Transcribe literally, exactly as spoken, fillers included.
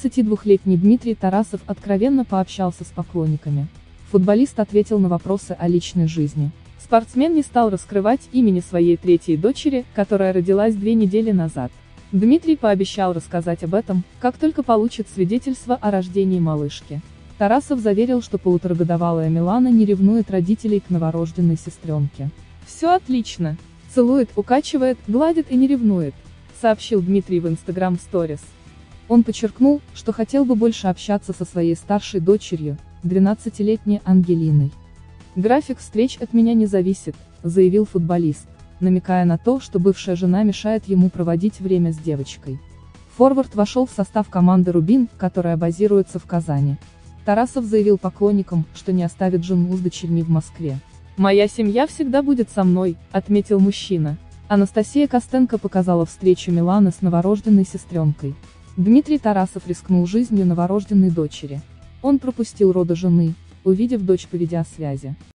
двадцатидвухлетний Дмитрий Тарасов откровенно пообщался с поклонниками. Футболист ответил на вопросы о личной жизни. Спортсмен не стал раскрывать имени своей третьей дочери, которая родилась две недели назад. Дмитрий пообещал рассказать об этом, как только получит свидетельство о рождении малышки. Тарасов заверил, что полуторагодовалая Милана не ревнует родителей к новорожденной сестренке. «Все отлично. Целует, укачивает, гладит и не ревнует», сообщил Дмитрий в Instagram Stories. Он подчеркнул, что хотел бы больше общаться со своей старшей дочерью, двенадцатилетней Ангелиной. «График встреч от меня не зависит», заявил футболист, намекая на то, что бывшая жена мешает ему проводить время с девочкой. Форвард вошел в состав команды «Рубин», которая базируется в Казани. Тарасов заявил поклонникам, что не оставит жену с дочерьми в Москве. «Моя семья всегда будет со мной», отметил мужчина. Анастасия Костенко показала встречу Миланы с новорожденной сестренкой. Дмитрий Тарасов рискнул жизнью новорожденной дочери. Он пропустил роды жены, увидев дочь по видеосвязи.